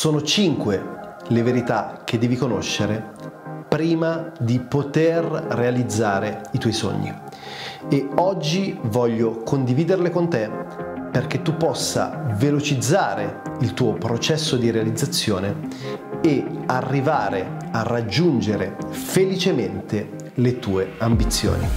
Sono 5 le verità che devi conoscere prima di poter realizzare i tuoi sogni. E oggi voglio condividerle con te perché tu possa velocizzare il tuo processo di realizzazione e arrivare a raggiungere felicemente le tue ambizioni.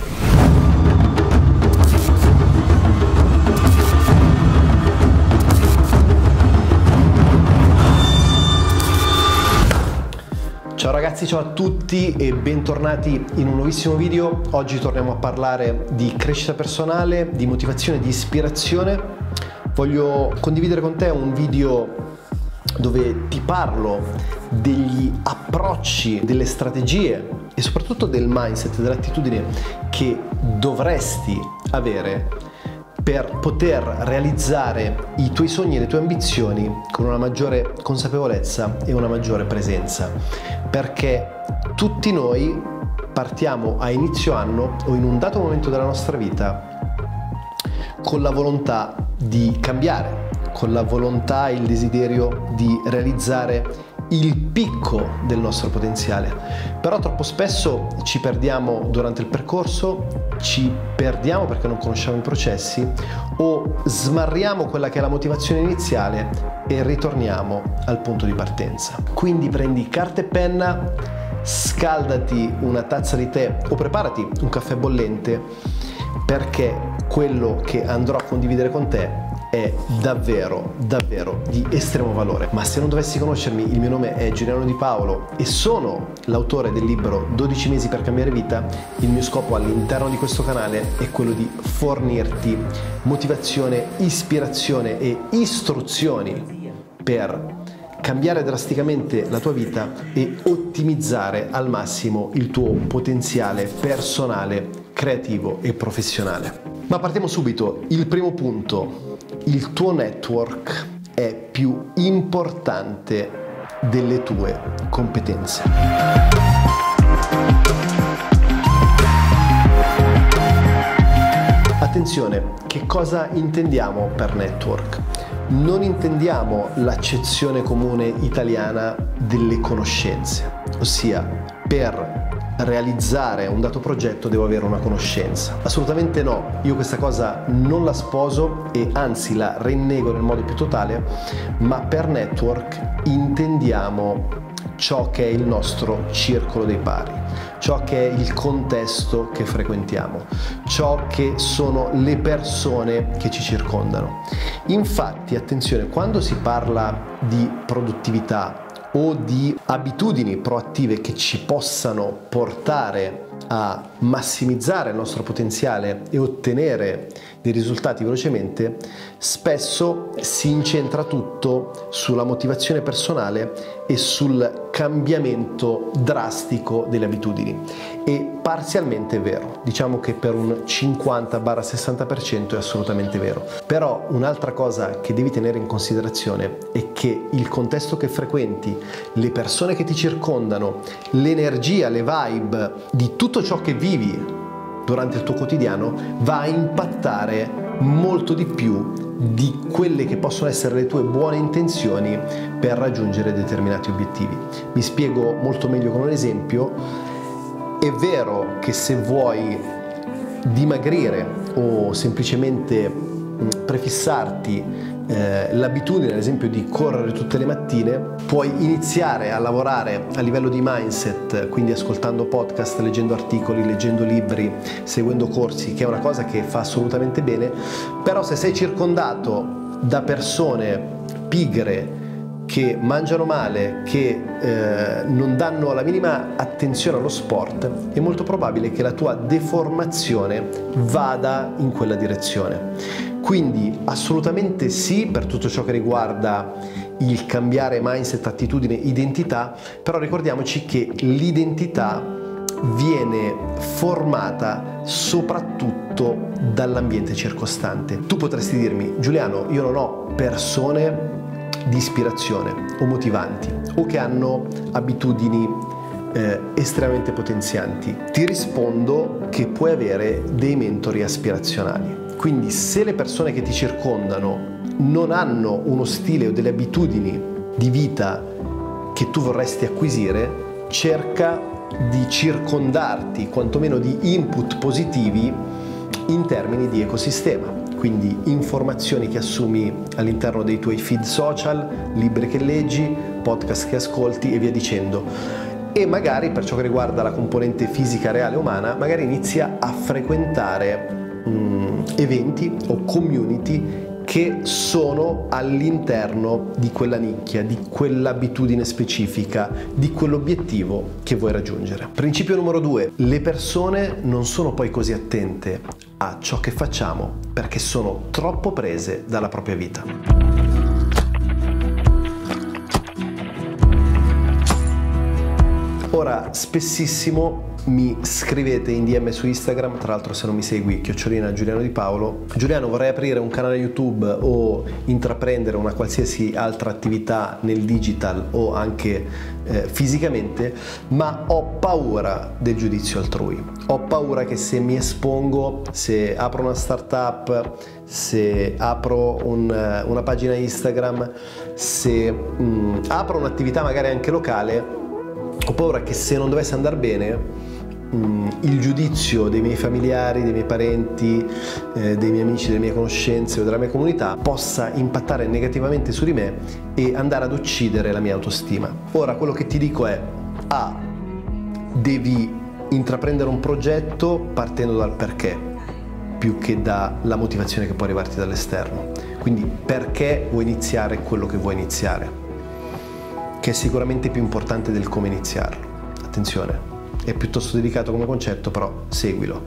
Ciao ragazzi, ciao a tutti e bentornati in un nuovissimo video. Oggi torniamo a parlare di crescita personale, di motivazione, di ispirazione. Voglio condividere con te un video dove ti parlo degli approcci, delle strategie e soprattutto del mindset, dell'attitudine che dovresti avere per poter realizzare i tuoi sogni e le tue ambizioni con una maggiore consapevolezza e una maggiore presenza. Perché tutti noi partiamo a inizio anno o in un dato momento della nostra vita con la volontà di cambiare, con la volontà e il desiderio di realizzare il picco del nostro potenziale. Però troppo spesso ci perdiamo durante il percorso, ci perdiamo perché non conosciamo i processi o smarriamo quella che è la motivazione iniziale e ritorniamo al punto di partenza. Quindi prendi carta e penna, scaldati una tazza di tè o preparati un caffè bollente, perché quello che andrò a condividere con te è davvero di estremo valore. Ma se non dovessi conoscermi, il mio nome è Giuliano Di Paolo e sono l'autore del libro 12 mesi per cambiare vita. Il mio scopo all'interno di questo canale è quello di fornirti motivazione, ispirazione e istruzioni per cambiare drasticamente la tua vita e ottimizzare al massimo il tuo potenziale personale, creativo e professionale. Ma partiamo subito. Il primo punto: il tuo network è più importante delle tue competenze. Attenzione, che cosa intendiamo per network? Non intendiamo l'accezione comune italiana delle conoscenze, ossia per realizzare un dato progetto devo avere una conoscenza. Assolutamente no, io questa cosa non la sposo e anzi la rinnego nel modo più totale, ma per network intendiamo ciò che è il nostro circolo dei pari, ciò che è il contesto che frequentiamo, ciò che sono le persone che ci circondano. Infatti, attenzione, quando si parla di produttività o di abitudini proattive che ci possano portare a massimizzare il nostro potenziale e ottenere dei risultati velocemente, spesso si incentra tutto sulla motivazione personale e sul cambiamento drastico delle abitudini. E parzialmente è vero, diciamo che per un 50-60% è assolutamente vero. Però un'altra cosa che devi tenere in considerazione è che il contesto che frequenti, le persone che ti circondano, l'energia, le vibe di tutto ciò che vivi durante il tuo quotidiano va a impattare molto di più di quelle che possono essere le tue buone intenzioni per raggiungere determinati obiettivi. Mi spiego molto meglio con un esempio. È vero che se vuoi dimagrire o semplicemente prefissarti l'abitudine, ad esempio, di correre tutte le mattine, puoi iniziare a lavorare a livello di mindset, quindi ascoltando podcast, leggendo articoli, leggendo libri, seguendo corsi, che è una cosa che fa assolutamente bene. Però se sei circondato da persone pigre, che mangiano male, che non danno la minima attenzione allo sport, è molto probabile che la tua deformazione vada in quella direzione. Quindi assolutamente sì per tutto ciò che riguarda il cambiare mindset, attitudine, identità, però ricordiamoci che l'identità viene formata soprattutto dall'ambiente circostante. Tu potresti dirmi: Giuliano, io non ho persone di ispirazione o motivanti o che hanno abitudini estremamente potenzianti. Ti rispondo che puoi avere dei mentori aspirazionali. Quindi se le persone che ti circondano non hanno uno stile o delle abitudini di vita che tu vorresti acquisire, cerca di circondarti quantomeno di input positivi in termini di ecosistema, quindi informazioni che assumi all'interno dei tuoi feed social, libri che leggi, podcast che ascolti e via dicendo. E magari per ciò che riguarda la componente fisica reale umana, magari inizia a frequentare eventi o community che sono all'interno di quella nicchia, di quell'abitudine specifica, di quell'obiettivo che vuoi raggiungere. Principio numero 2: le persone non sono poi così attente a ciò che facciamo perché sono troppo prese dalla propria vita. Ora, spessissimo mi scrivete in DM su Instagram, tra l'altro se non mi segui, @Giuliano Di Paolo: Giuliano, vorrei aprire un canale YouTube o intraprendere una qualsiasi altra attività nel digital o anche fisicamente, ma ho paura del giudizio altrui. Ho paura che se mi espongo, se apro una startup, se apro una pagina Instagram, se apro un'attività magari anche locale, ho paura che se non dovesse andare bene, il giudizio dei miei familiari, dei miei parenti, dei miei amici, delle mie conoscenze o della mia comunità possa impattare negativamente su di me e andare ad uccidere la mia autostima. Ora, quello che ti dico è: devi intraprendere un progetto partendo dal perché, più che dalla motivazione che può arrivarti dall'esterno. Quindi perché vuoi iniziare quello che vuoi iniziare, che è sicuramente più importante del come iniziarlo. Attenzione, è piuttosto delicato come concetto, però seguilo.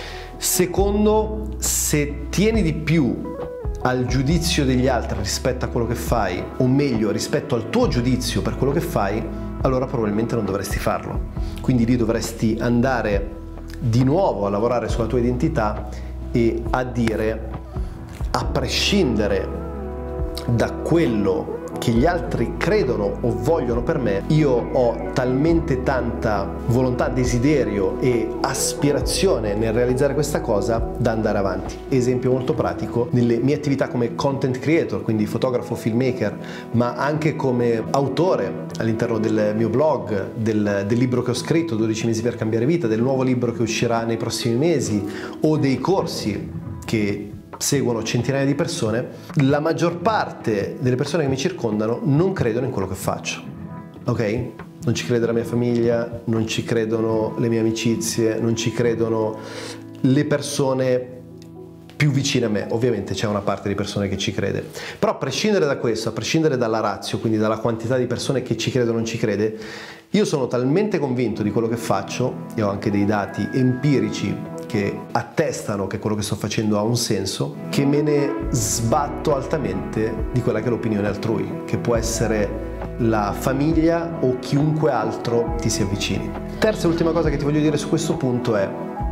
Secondo, se tieni di più al giudizio degli altri rispetto a quello che fai, o meglio rispetto al tuo giudizio per quello che fai, allora probabilmente non dovresti farlo. Quindi lì dovresti andare di nuovo a lavorare sulla tua identità e a dire: a prescindere da quello che gli altri credono o vogliono per me, io ho talmente tanta volontà, desiderio e aspirazione nel realizzare questa cosa da andare avanti. Esempio molto pratico: nelle mie attività come content creator, quindi fotografo, filmmaker, ma anche come autore all'interno del mio blog, del libro che ho scritto, 12 mesi per cambiare vita, del nuovo libro che uscirà nei prossimi mesi, o dei corsi che seguono centinaia di persone, la maggior parte delle persone che mi circondano non credono in quello che faccio, ok? Non ci crede la mia famiglia, non ci credono le mie amicizie, non ci credono le persone più vicine a me. Ovviamente c'è una parte di persone che ci crede, però a prescindere da questo, a prescindere dalla ratio, quindi dalla quantità di persone che ci crede o non ci crede, io sono talmente convinto di quello che faccio, e ho anche dei dati empirici che attestano che quello che sto facendo ha un senso, che me ne sbatto altamente di quella che è l'opinione altrui, che può essere la famiglia o chiunque altro ti si avvicini. Terza e ultima cosa che ti voglio dire su questo punto è: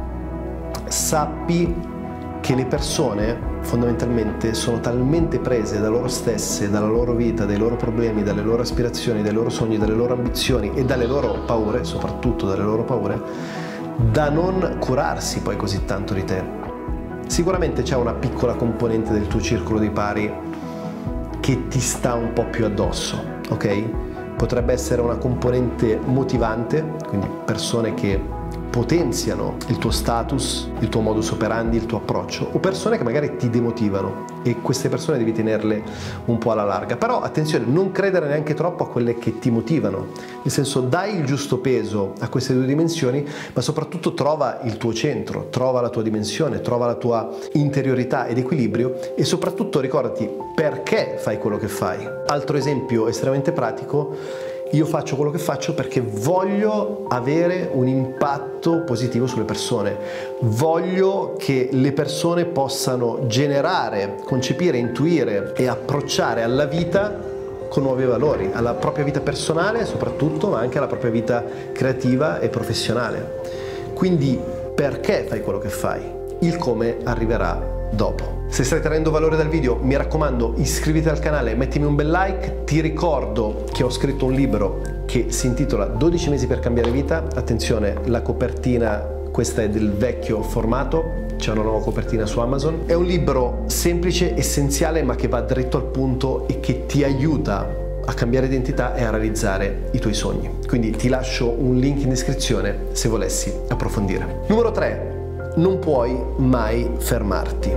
sappi che le persone fondamentalmente sono talmente prese da loro stesse, dalla loro vita, dai loro problemi, dalle loro aspirazioni, dai loro sogni, dalle loro ambizioni e dalle loro paure, soprattutto dalle loro paure, da non curarsi poi così tanto di te. Sicuramente c'è una piccola componente del tuo circolo di pari che ti sta un po' più addosso, ok? Potrebbe essere una componente motivante, quindi persone che potenziano il tuo status, il tuo modus operandi, il tuo approccio, o persone che magari ti demotivano, e queste persone devi tenerle un po' alla larga. Però attenzione, non credere neanche troppo a quelle che ti motivano, nel senso, dai il giusto peso a queste due dimensioni, ma soprattutto trova il tuo centro, trova la tua dimensione, trova la tua interiorità ed equilibrio, e soprattutto ricordati perché fai quello che fai. Altro esempio estremamente pratico: io faccio quello che faccio perché voglio avere un impatto positivo sulle persone, voglio che le persone possano generare, concepire, intuire e approcciare alla vita con nuovi valori, alla propria vita personale soprattutto, ma anche alla propria vita creativa e professionale. Quindi perché fai quello che fai? Il come arriverà dopo. Se stai traendo valore dal video, mi raccomando, iscriviti al canale, mettimi un bel like. Ti ricordo che ho scritto un libro che si intitola 12 mesi per cambiare vita. Attenzione, la copertina, questa è del vecchio formato, c'è una nuova copertina su Amazon. È un libro semplice, essenziale, ma che va dritto al punto e che ti aiuta a cambiare identità e a realizzare i tuoi sogni. Quindi ti lascio un link in descrizione se volessi approfondire. Numero 3. Non puoi mai fermarti.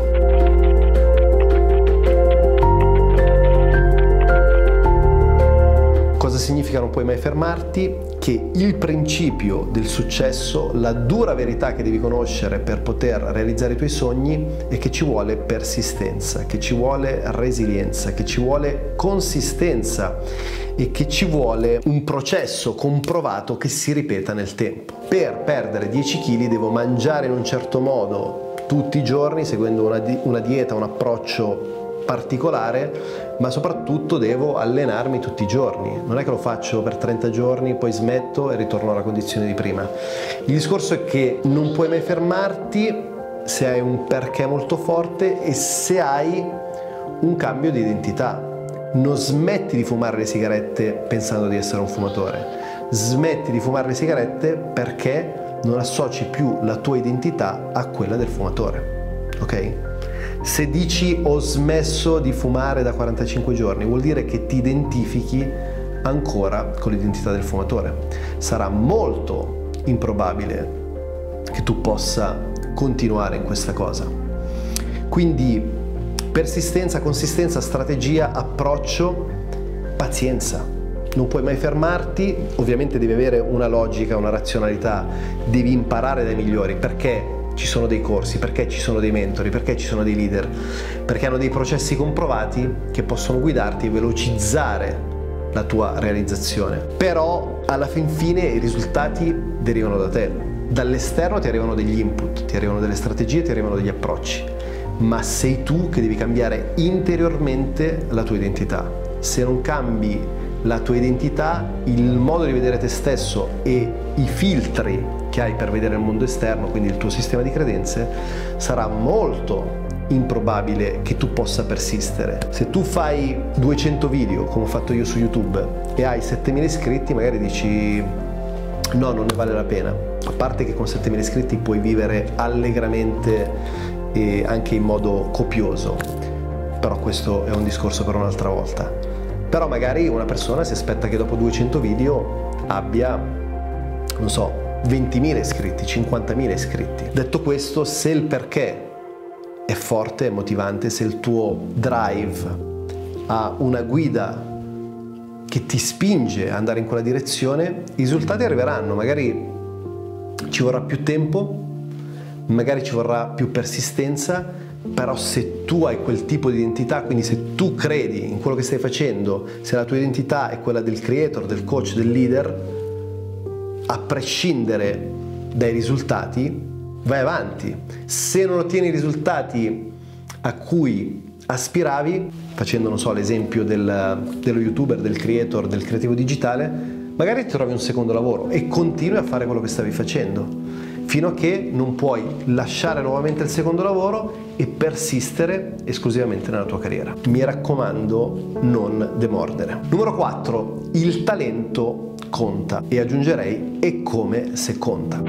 Cosa significa non puoi mai fermarti? Che il principio del successo, la dura verità che devi conoscere per poter realizzare i tuoi sogni è che ci vuole persistenza, che ci vuole resilienza, che ci vuole consistenza e che ci vuole un processo comprovato che si ripeta nel tempo. Per perdere 10 kg devo mangiare in un certo modo tutti i giorni, seguendo una dieta, un approccio particolare, ma soprattutto devo allenarmi tutti i giorni. Non è che lo faccio per 30 giorni, poi smetto e ritorno alla condizione di prima. Il discorso è che non puoi mai fermarti se hai un perché molto forte e se hai un cambio di identità. Non smetti di fumare le sigarette pensando di essere un fumatore. Smetti di fumare le sigarette perché non associ più la tua identità a quella del fumatore. Ok? Se dici ho smesso di fumare da 45 giorni, vuol dire che ti identifichi ancora con l'identità del fumatore. Sarà molto improbabile che tu possa continuare in questa cosa. Quindi persistenza, consistenza, strategia, approccio, pazienza. Non puoi mai fermarti, ovviamente devi avere una logica, una razionalità, devi imparare dai migliori, perché ci sono dei corsi, perché ci sono dei mentori, perché ci sono dei leader, perché hanno dei processi comprovati che possono guidarti e velocizzare la tua realizzazione. Però alla fin fine i risultati derivano da te. Dall'esterno ti arrivano degli input, ti arrivano delle strategie, ti arrivano degli approcci, ma sei tu che devi cambiare interiormente la tua identità. Se non cambi la tua identità, il modo di vedere te stesso e i filtri che hai per vedere il mondo esterno, quindi il tuo sistema di credenze, sarà molto improbabile che tu possa persistere. Se tu fai 200 video, come ho fatto io su YouTube, e hai 7.000 iscritti, magari dici no, non ne vale la pena. A parte che con 7.000 iscritti puoi vivere allegramente e anche in modo copioso, però questo è un discorso per un'altra volta. Però magari una persona si aspetta che dopo 200 video abbia, non so, 20.000 iscritti, 50.000 iscritti. Detto questo, se il perché è forte, è motivante, se il tuo drive ha una guida che ti spinge ad andare in quella direzione, i risultati arriveranno. Magari ci vorrà più tempo, magari ci vorrà più persistenza, però se tu hai quel tipo di identità, quindi se tu credi in quello che stai facendo, se la tua identità è quella del creator, del coach, del leader, a prescindere dai risultati, vai avanti. Se non ottieni i risultati a cui aspiravi, facendo, non so, l'esempio dello youtuber, del creator, del creativo digitale, magari ti trovi un secondo lavoro e continui a fare quello che stavi facendo, fino a che non puoi lasciare nuovamente il secondo lavoro e persistere esclusivamente nella tua carriera. Mi raccomando, non demordere. Numero 4. Il talento conta, e aggiungerei e come se conta.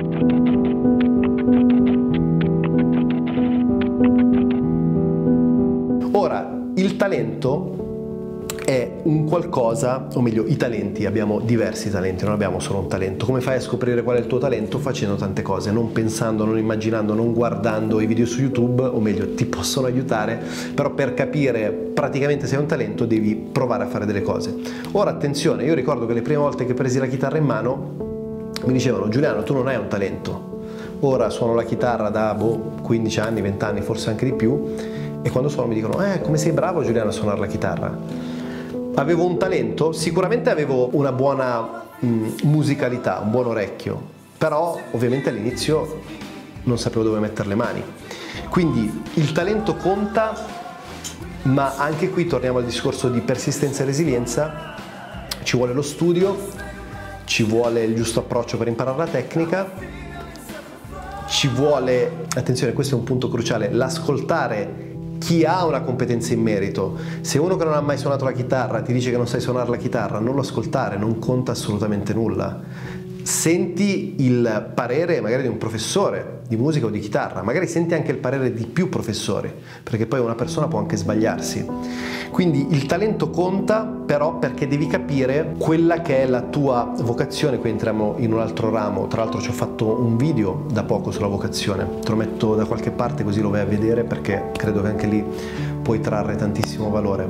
Ora, il talento è un qualcosa, o meglio, i talenti, abbiamo diversi talenti, non abbiamo solo un talento. Come fai a scoprire qual è il tuo talento? Facendo tante cose, non pensando, non immaginando, non guardando i video su YouTube, o meglio, ti possono aiutare, però per capire praticamente se hai un talento devi provare a fare delle cose. Ora attenzione, io ricordo che le prime volte che presi la chitarra in mano mi dicevano: Giuliano, tu non hai un talento. Ora suono la chitarra da 15 anni, 20 anni, forse anche di più, e quando suono mi dicono: come sei bravo, Giuliano, a suonare la chitarra. Avevo un talento? Sicuramente avevo una buona musicalità, un buon orecchio, però ovviamente all'inizio non sapevo dove mettere le mani. Quindi il talento conta, ma anche qui torniamo al discorso di persistenza e resilienza. Ci vuole lo studio, ci vuole il giusto approccio per imparare la tecnica, ci vuole, attenzione, questo è un punto cruciale, l'ascoltare chi ha una competenza in merito. Se uno che non ha mai suonato la chitarra ti dice che non sai suonare la chitarra, non lo ascoltare, non conta assolutamente nulla. senti il parere magari di un professore di musica o di chitarra, magari senti anche il parere di più professori, perché poi una persona può anche sbagliarsi. Quindi il talento conta, però, perché devi capire quella che è la tua vocazione. Qui entriamo in un altro ramo. Tra l'altro ci ho fatto un video da poco sulla vocazione, te lo metto da qualche parte così lo vai a vedere, perché credo che anche lì puoi trarre tantissimo valore.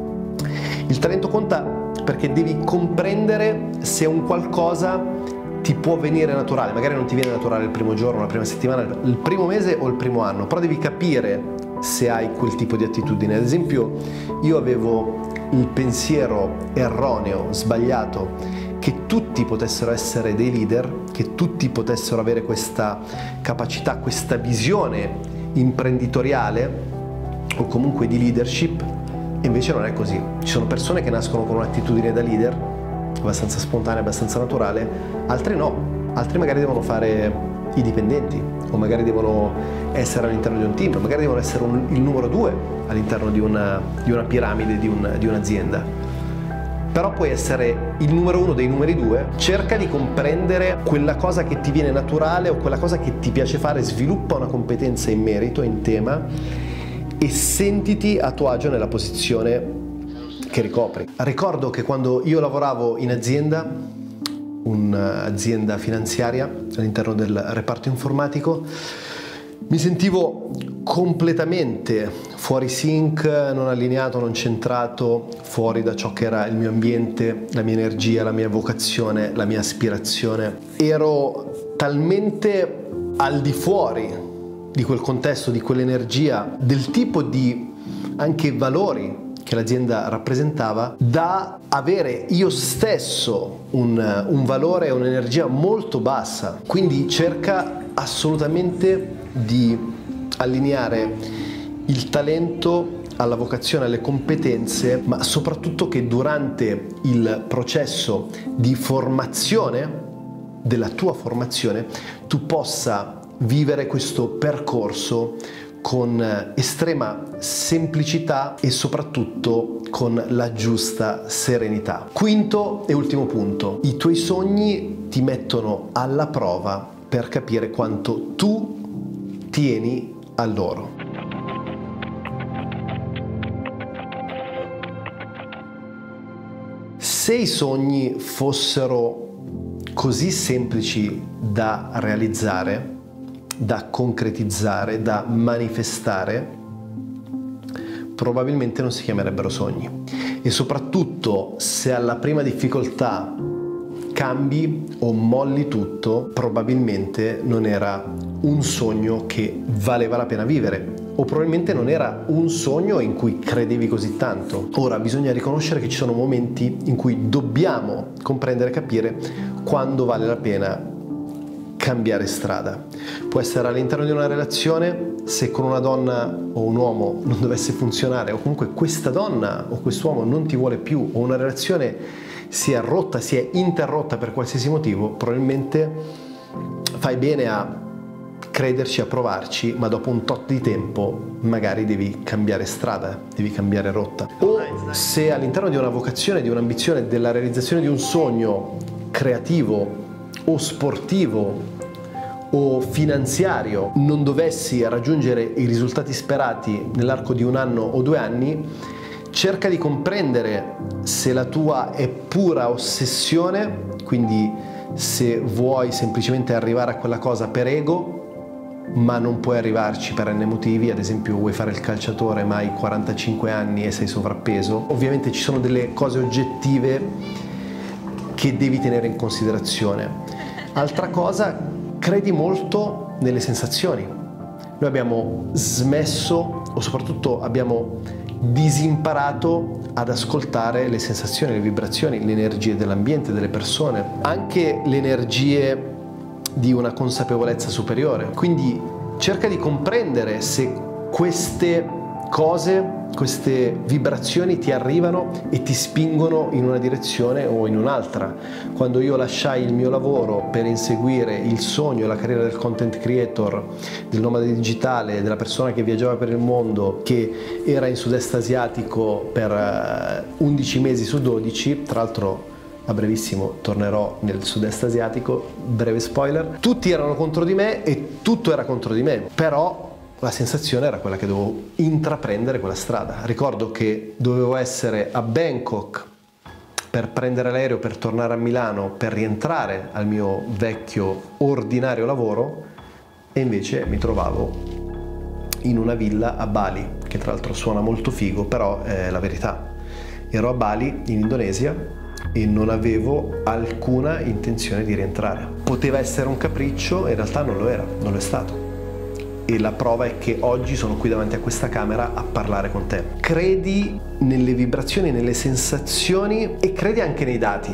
Il talento conta perché devi comprendere se un qualcosa ti può venire naturale. Magari non ti viene naturale il primo giorno, la prima settimana, il primo mese o il primo anno, però devi capire se hai quel tipo di attitudine. Ad esempio, io avevo il pensiero erroneo, sbagliato, che tutti potessero essere dei leader, che tutti potessero avere questa capacità, questa visione imprenditoriale o comunque di leadership, e invece non è così. Ci sono persone che nascono con un'attitudine da leader abbastanza spontanea, abbastanza naturale, altri no, altri magari devono fare i dipendenti o magari devono essere all'interno di un team, magari devono essere il numero 2 all'interno di una piramide di un'azienda. Però puoi essere il numero 1 dei numeri 2. Cerca di comprendere quella cosa che ti viene naturale o quella cosa che ti piace fare, sviluppa una competenza in merito, in tema, e sentiti a tuo agio nella posizione che ricopri. Ricordo che quando io lavoravo in azienda, un'azienda finanziaria all'interno del reparto informatico, mi sentivo completamente fuori sync, non allineato, non centrato, fuori da ciò che era il mio ambiente, la mia energia, la mia vocazione, la mia aspirazione. Ero talmente al di fuori di quel contesto, di quell'energia, del tipo di anche valori che l'azienda rappresentava, da avere io stesso un valore e un'energia molto bassa. Quindi cerca assolutamente di allineare il talento alla vocazione, alle competenze, ma soprattutto che durante il processo di formazione, della tua formazione, tu possa vivere questo percorso con estrema semplicità e soprattutto con la giusta serenità. Quinto e ultimo punto: i tuoi sogni ti mettono alla prova per capire quanto tu tieni a loro. Se i sogni fossero così semplici da realizzare, da concretizzare, da manifestare, probabilmente non si chiamerebbero sogni. E soprattutto, se alla prima difficoltà cambi o molli tutto, probabilmente non era un sogno che valeva la pena vivere, o probabilmente non era un sogno in cui credevi così tanto. Ora, bisogna riconoscere che ci sono momenti in cui dobbiamo comprendere e capire quando vale la pena cambiare strada. Può essere all'interno di una relazione, se con una donna o un uomo non dovesse funzionare, o comunque questa donna o quest'uomo non ti vuole più, o una relazione si è rotta, si è interrotta per qualsiasi motivo, probabilmente fai bene a crederci, a provarci, ma dopo un tot di tempo magari devi cambiare strada, devi cambiare rotta. O se all'interno di una vocazione, di un'ambizione, della realizzazione di un sogno creativo o sportivo o finanziario non dovessi raggiungere i risultati sperati nell'arco di 1 anno o 2 anni, cerca di comprendere se la tua è pura ossessione, quindi se vuoi semplicemente arrivare a quella cosa per ego, ma non puoi arrivarci per n motivi. Ad esempio, vuoi fare il calciatore ma hai 45 anni e sei sovrappeso. Ovviamente ci sono delle cose oggettive che devi tenere in considerazione. Altra cosa, credi molto nelle sensazioni. Noi abbiamo smesso, o soprattutto abbiamo disimparato ad ascoltare le sensazioni, le vibrazioni, le energie dell'ambiente, delle persone, anche le energie di una consapevolezza superiore. Quindi cerca di comprendere se queste cose, queste vibrazioni ti arrivano e ti spingono in una direzione o in un'altra. Quando io lasciai il mio lavoro per inseguire il sogno e la carriera del content creator, del nomade digitale, della persona che viaggiava per il mondo, che era in sud-est asiatico per 11 mesi su 12, tra l'altro a brevissimo tornerò nel sud-est asiatico, breve spoiler. Tutti erano contro di me e tutto era contro di me, però la sensazione era quella che dovevo intraprendere quella strada. Ricordo che dovevo essere a Bangkok per prendere l'aereo per tornare a Milano, per rientrare al mio vecchio ordinario lavoro, e invece mi trovavo in una villa a Bali, che tra l'altro suona molto figo, però è la verità. Ero a Bali, in Indonesia, e non avevo alcuna intenzione di rientrare. Poteva essere un capriccio, in realtà non lo era, non lo è stato. E la prova è che oggi sono qui davanti a questa camera a parlare con te. Credi nelle vibrazioni, nelle sensazioni e credi anche nei dati.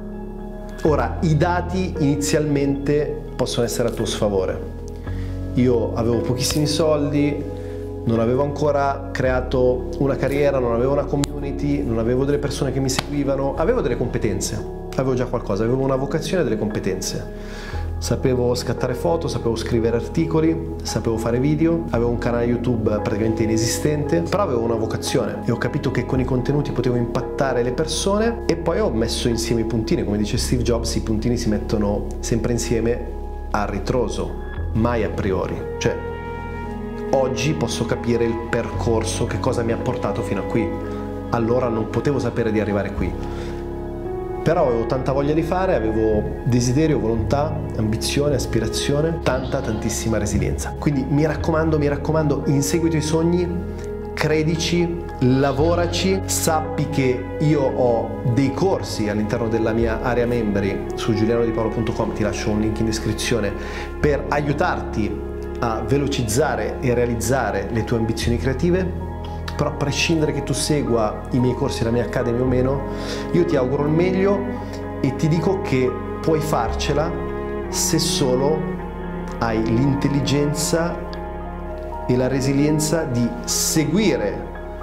Ora, i dati inizialmente possono essere a tuo sfavore. Io avevo pochissimi soldi, non avevo ancora creato una carriera, non avevo una community, non avevo delle persone che mi seguivano, avevo delle competenze, avevo già qualcosa, avevo una vocazione e delle competenze. Sapevo scattare foto, sapevo scrivere articoli, sapevo fare video, avevo un canale YouTube praticamente inesistente, però avevo una vocazione e ho capito che con i contenuti potevo impattare le persone, e poi ho messo insieme i puntini. Come dice Steve Jobs, i puntini si mettono sempre insieme a ritroso, mai a priori. Cioè, oggi posso capire il percorso, che cosa mi ha portato fino a qui. Allora non potevo sapere di arrivare qui. Però avevo tanta voglia di fare, avevo desiderio, volontà, ambizione, aspirazione, tantissima resilienza. Quindi mi raccomando, insegui i tuoi sogni, credici, lavoraci, sappi che io ho dei corsi all'interno della mia area membri su giulianodipaolo.com, ti lascio un link in descrizione, per aiutarti a velocizzare e realizzare le tue ambizioni creative. Però a prescindere che tu segua i miei corsi, la mia Academy o meno, io ti auguro il meglio e ti dico che puoi farcela se solo hai l'intelligenza e la resilienza di seguire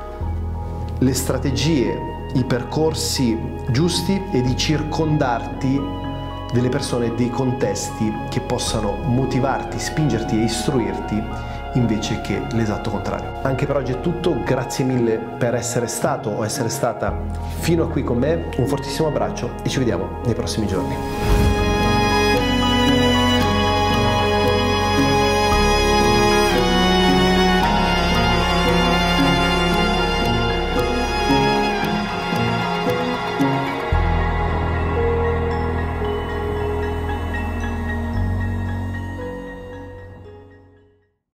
le strategie, i percorsi giusti e di circondarti delle persone, dei contesti che possano motivarti, spingerti e istruirti, invece che l'esatto contrario. Anche per oggi è tutto, grazie mille per essere stato o essere stata fino a qui con me, un fortissimo abbraccio e ci vediamo nei prossimi giorni.